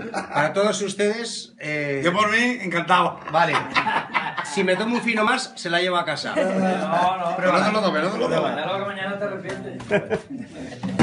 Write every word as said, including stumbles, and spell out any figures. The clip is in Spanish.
Para todos ustedes... Eh... Yo por mí, encantado. Vale. Si me tomo un fino más, se la llevo a casa. No, no. Pero no te lo tomes, no te lo tomes. Mañana te arrepientes.